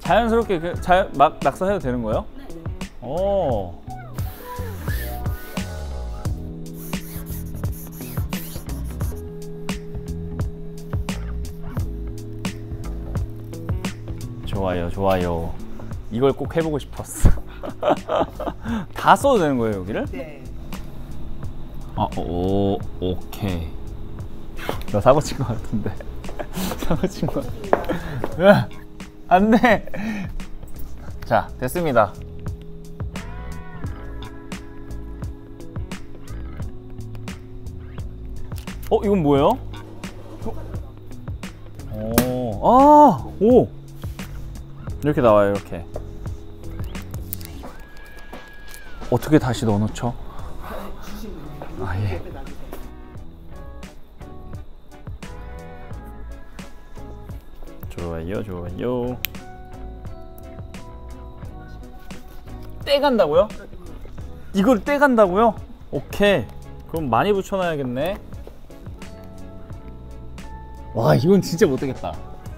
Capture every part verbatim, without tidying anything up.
자연스럽게 그, 자, 막 낙서해도 되는 거예요? 네. 오. 좋아요, 좋아요. 이걸 꼭 해보고 싶었어. 다 써도 되는 거예요, 여기를? 네. 아, 오, 오케이. 나 사고 친 것 같은데. 사고 친 것 같아. 안 돼! 자, 됐습니다. 어, 이건 뭐예요? 오, 아, 오! 이렇게 나와요, 이렇게. 어떻게 다시 넣어놓죠? 아, 예. 좋아요, 좋아요. 떼간다고요? 이걸 떼간다고요? 오케이. 그럼 많이 붙여놔야겠네. 와, 이건 진짜 못되겠다.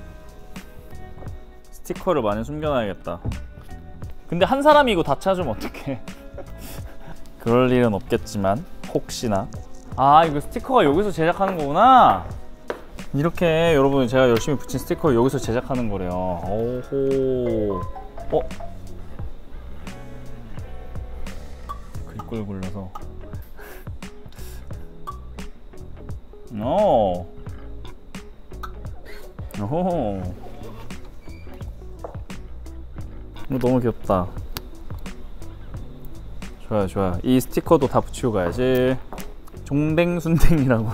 스티커를 많이 숨겨놔야겠다. 근데 한 사람이 이거 다 찾으면 어떡해. 그럴 일은 없겠지만 혹시나. 아, 이거 스티커가 여기서 제작하는 거구나. 이렇게 여러분 제가 열심히 붙인 스티커를 여기서 제작하는 거래요. 오호. 어? 글꼴 굴러서. 오. 오호. 너무 귀엽다. 좋아요, 좋아요. 이 스티커도 다 붙이고 가야지. 종댕순댕이라고.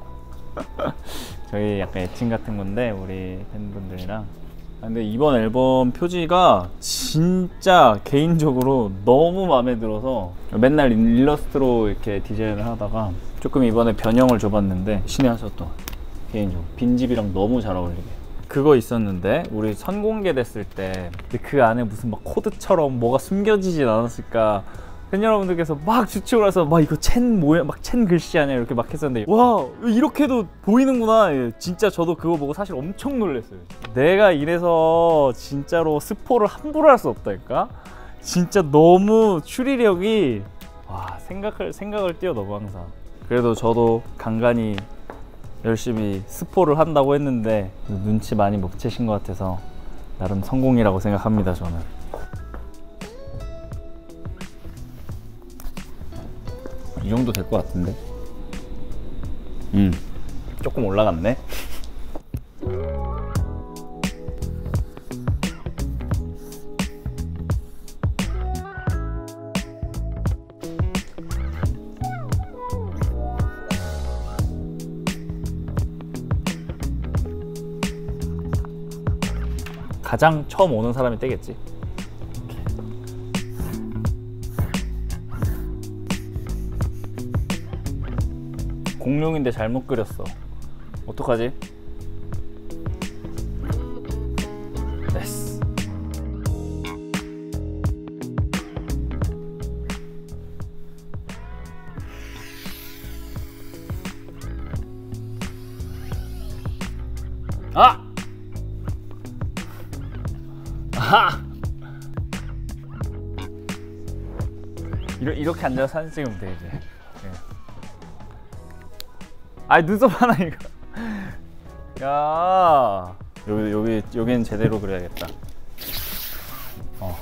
저희 약간 애칭 같은 건데 우리 팬분들이랑. 근데 이번 앨범 표지가 진짜 개인적으로 너무 마음에 들어서 맨날 일러스트로 이렇게 디자인을 하다가 조금 이번에 변형을 줘봤는데 신의 한 수 또 개인적으로 빈집이랑 너무 잘 어울리게. 그거 있었는데 우리 선공개 됐을 때 그 안에 무슨 막 코드처럼 뭐가 숨겨지진 않았을까. 팬 여러분들께서 막 추측을 해서 막 이거 첸 뭐야, 막 첸 글씨 아니야 이렇게 막 했었는데, 와, 이렇게도 보이는구나. 진짜 저도 그거 보고 사실 엄청 놀랐어요. 내가 이래서 진짜로 스포를 함부로 할 수 없다니까. 진짜 너무 추리력이, 와, 생각을 생각을 뛰어넘어 항상. 그래도 저도 간간히 열심히 스포를 한다고 했는데 눈치 많이 못 채신 것 같아서 나름 성공이라고 생각합니다, 저는. 이 정도 될 것 같은데? 음, 조금 올라갔네? 가장 처음 오는 사람이 떼겠지? 공룡인데 잘못 그렸어. 어떡하지? 됐어. 아! 아하! 이러, 이렇게 앉아서 사진 찍으면 돼 이제. 아이, 눈썹 하나 이거. 야, 여기 여기 여기는 제대로 그려야겠다. 어.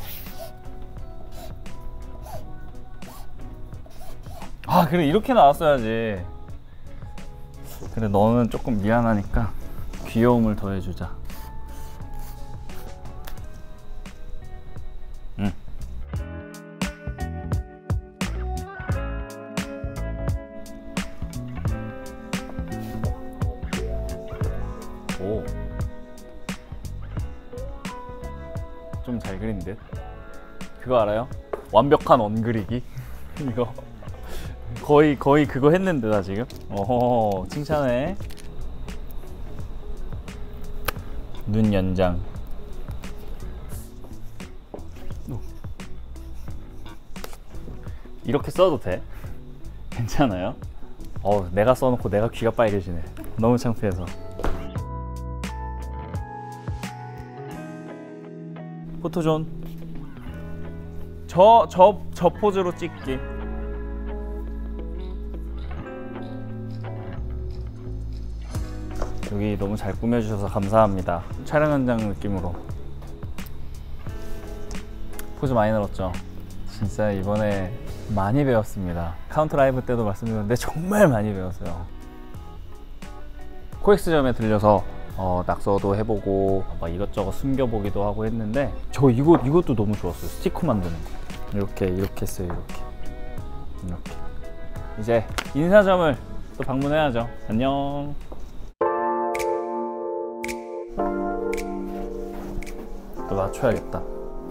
아, 그래, 이렇게 나왔어야지. 그래, 너는 조금 미안하니까 귀여움을 더해주자. 응. 오. 좀 잘 그린 듯? 그거 알아요? 완벽한 원그리기? 이거 거의 거의 그거 했는데 나 지금? 어허, 칭찬해. 눈 연장. 이렇게 써도 돼? 괜찮아요? 어, 내가 써놓고 내가 귀가 빨개지네. 너무 창피해서. 포토존. 저, 저, 저 포즈로 찍기. 여기 너무 잘 꾸며주셔서 감사합니다. 촬영 현장 느낌으로 포즈 많이 늘었죠? 진짜 이번에 많이 배웠습니다. 카운트 라이브 때도 말씀드렸는데 정말 많이 배웠어요. 코엑스점에 들려서 어, 낙서도 해보고 막 이것저것 숨겨보기도 하고 했는데 저 이거, 이것도 너무 좋았어요. 스티커 만드는 거. 이렇게 이렇게 했어요. 이렇게 이렇게. 이제 인사점을 또 방문해야죠. 안녕. 또 맞춰야겠다.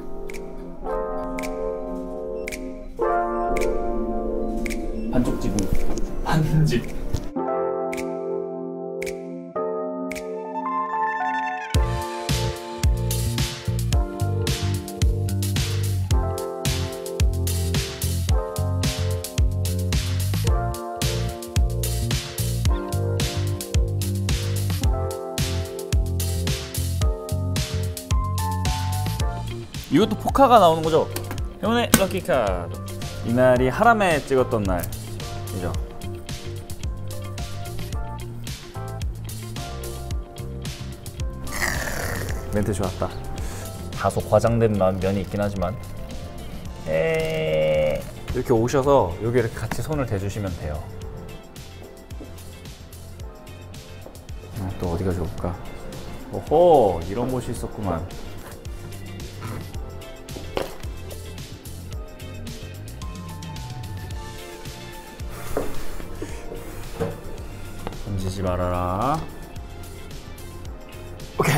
반쪽 지붕 반집. 이것도 포카가 나오는 거죠? 행운의 럭키 카드. 이날이 하람에 찍었던 날이죠. 멘트 좋았다. 다소 과장된 면이 있긴 하지만 에이... 이렇게 오셔서 여기 이렇게 같이 손을 대주시면 돼요. 음, 또 어디가 좋을까? 오호, 이런 곳이 있었구만. 던지지 말아라. 오케이.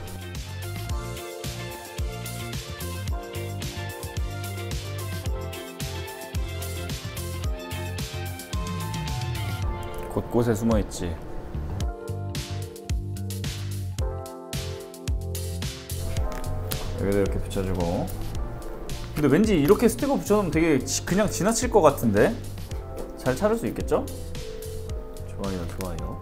곳곳에 숨어 있지. 여기도 이렇게 붙여주고. 근데 왠지 이렇게 스티커 붙여놓으면 되게 그냥 지나칠 것 같은데? 잘 찾을 수 있겠죠? 좋아요, 좋아요.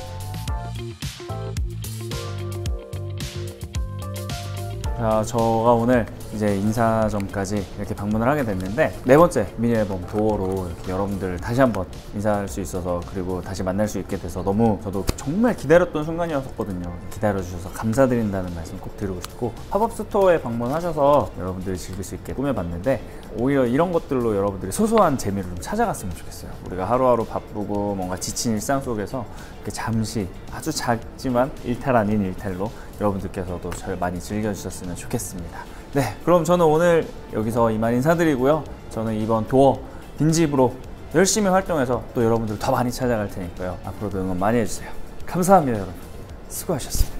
자, 저가 오늘 이제 인사점까지 이렇게 방문을 하게 됐는데 네 번째 미니 앨범 도어로 이렇게 여러분들 다시 한번 인사할 수 있어서 그리고 다시 만날 수 있게 돼서 너무 저도 정말 기다렸던 순간이었거든요. 기다려주셔서 감사드린다는 말씀 꼭 드리고 싶고 팝업 스토어에 방문하셔서 여러분들이 즐길 수 있게 꾸며봤는데 오히려 이런 것들로 여러분들이 소소한 재미를 좀 찾아갔으면 좋겠어요. 우리가 하루하루 바쁘고 뭔가 지친 일상 속에서 이렇게 잠시 아주 작지만 일탈 아닌 일탈로 여러분들께서도 절 많이 즐겨주셨으면 좋겠습니다. 네, 그럼 저는 오늘 여기서 이만 인사드리고요. 저는 이번 도어 빈집으로 열심히 활동해서 또 여러분들 더 많이 찾아갈 테니까요. 앞으로도 응원 많이 해주세요. 감사합니다, 여러분. 수고하셨습니다.